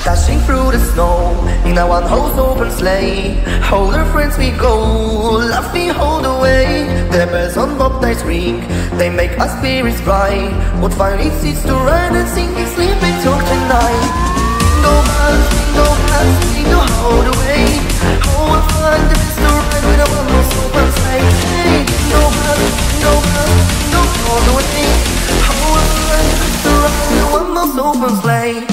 Dashing through the snow in a one-horse open sleigh. All our friends we go, laughing all the way. The bells on bobtails ring, they make our spirits bright. What fun it is to ride and sing and sleep and talk tonight. Jingle bells, jingle all the way. Oh, what fun it is to ride with a one-horse open sleigh. Hey, jingle bells, jingle all the way. Oh, what fun it is to ride with a one-horse open sleigh.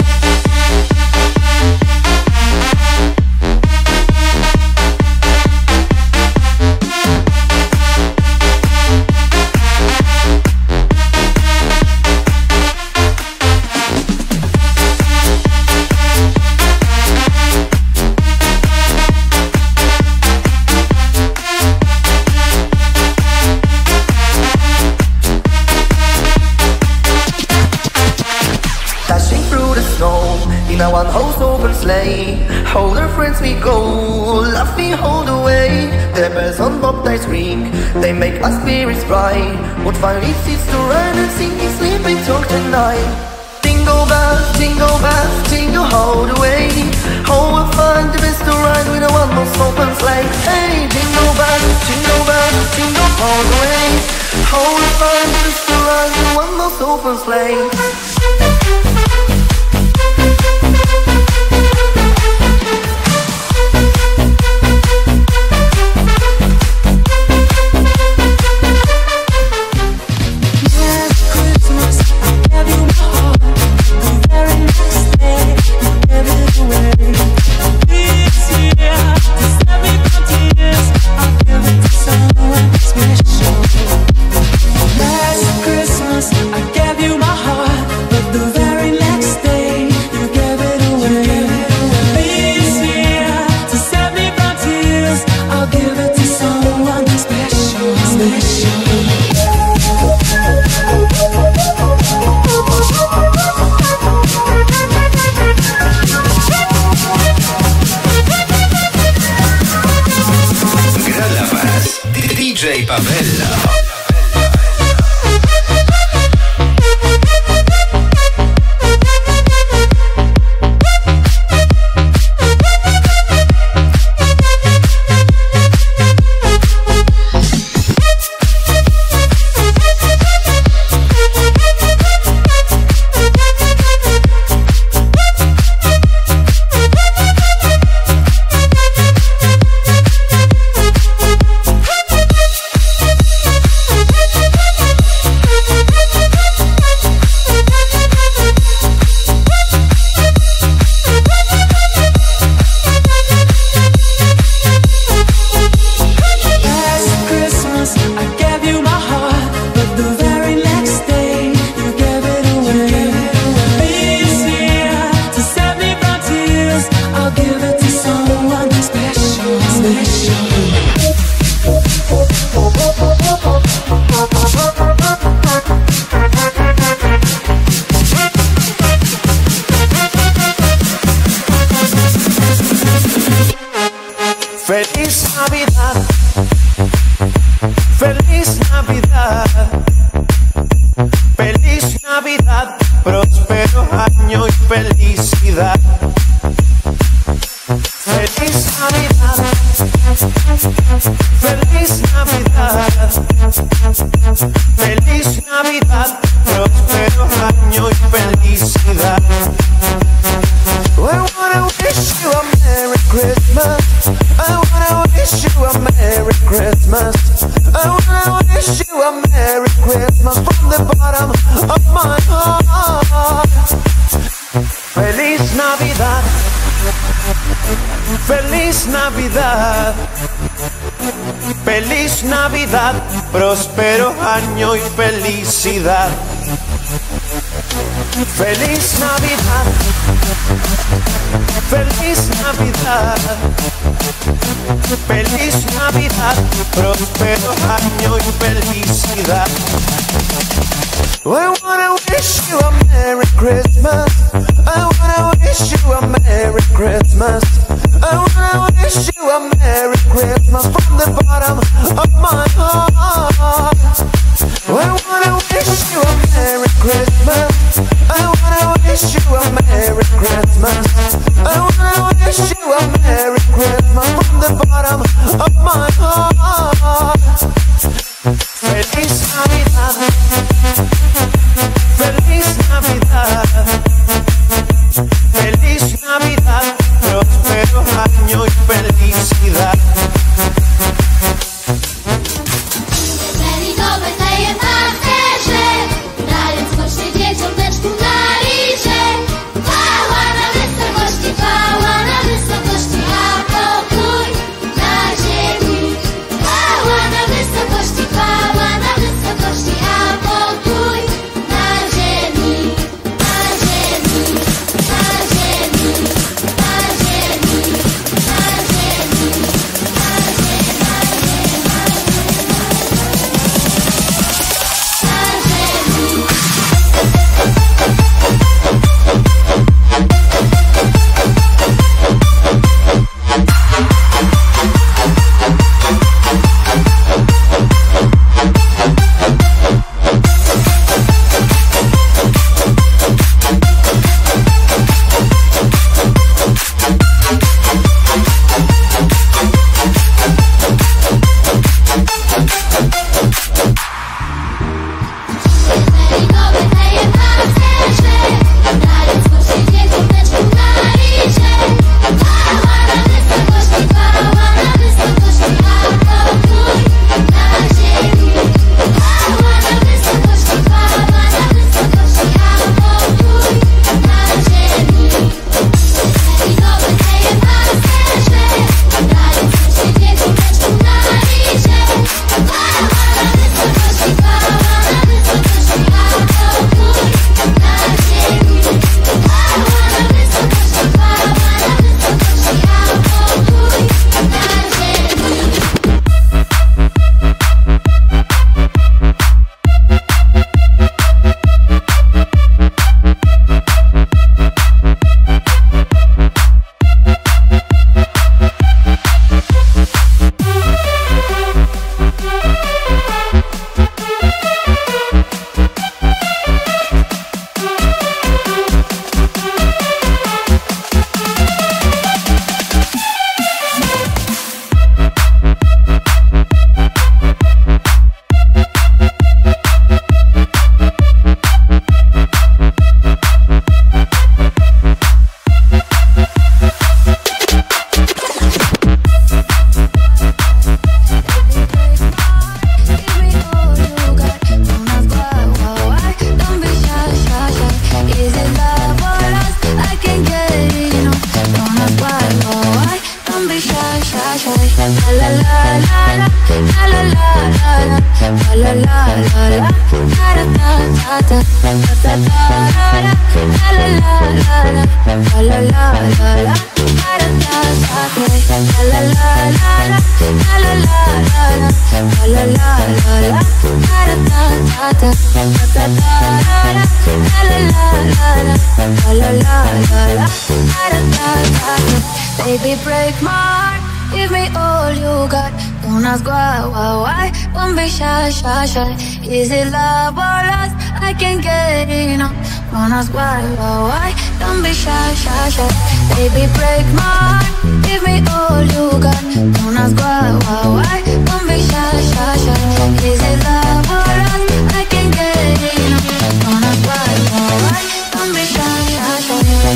In a one-horse open sleigh, all our friends we go, laughing all the way. The bells on bobtails ring, they make our spirits bright. What fun it is to ride and sing and sleep and talk tonight. Jingle bells, jingle all the way. Oh, what fun it is to ride with a one-horse open sleigh. Hey, jingle bells, jingle all the way. Oh, what fun it is to ride with a one-horse open sleigh. DJ Pawello. Feliz Navidad, feliz Navidad, feliz Navidad, próspero año y felicidad. Feliz Navidad, feliz Navidad, feliz Navidad, próspero año y felicidad. I wanna wish you a Merry Christmas. I wanna wish you a Merry Christmas. I wanna wish you a Merry Christmas from the bottom of my heart. Feliz Navidad, feliz Navidad, feliz Navidad, próspero año y felicidad. Feliz Navidad, feliz Navidad, feliz Navidad, próspero año y felicidad. I wanna wish you a Merry Christmas. I wanna wish you a Merry Christmas. I wanna wish you a Merry Christmas from the bottom of my heart. I wanna wish you a Merry Christmas. I wanna wish you a Merry Christmas. la la la la, da da da da da da da da, la la la la, la la la la, da da da da, la la la la, la la la la, la la la la, da da da da da da da, la la la la, la la la la, da da da da. Baby, break my heart, give me all you got. Don't ask why, don't be shy, shy, shy. Is it love or lust? I can't get enough. Don't ask why, don't be shy, shy, shy. Baby, break my heart, give me all you got. Don't ask why, don't be shy, shy, shy. Is it love or lust? I can't get enough. Don't ask why, don't be shy, shy, shy.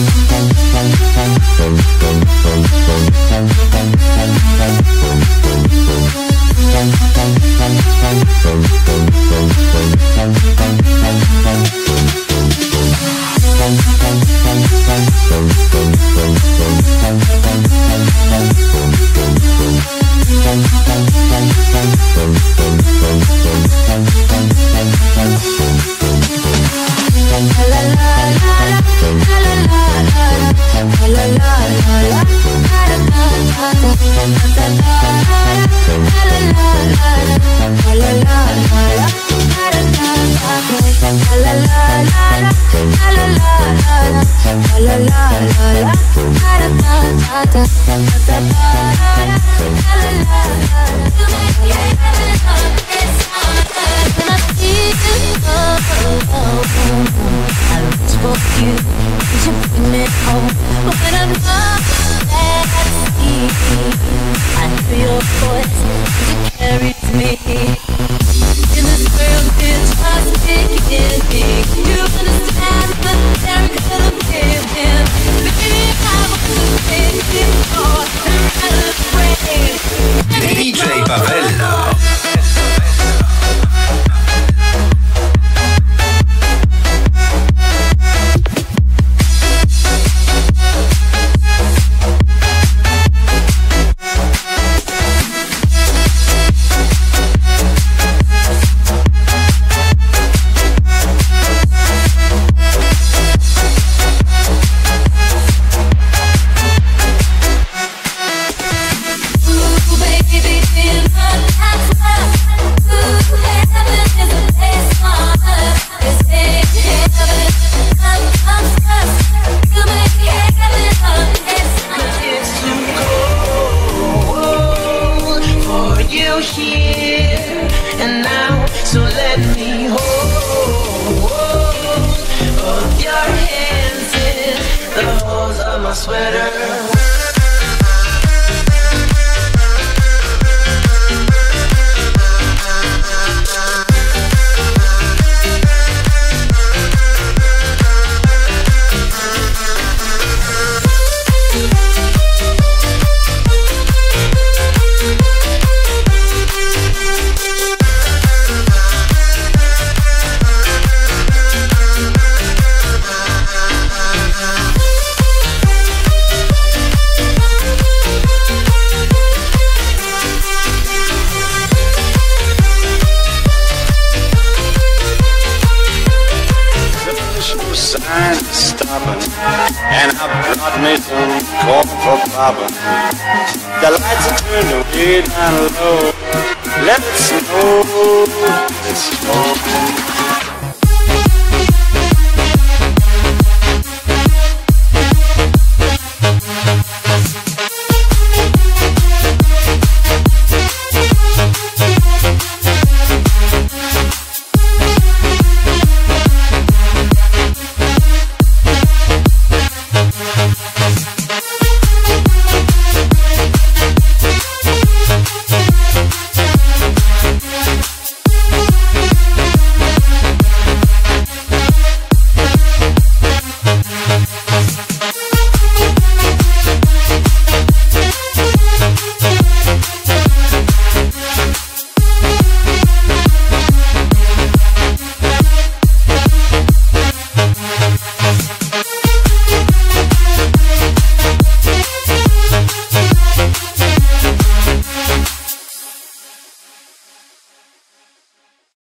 DJ Pawello. And I brought me some corn for Papa. The lights are turned way down low. Let it snow, let it snow.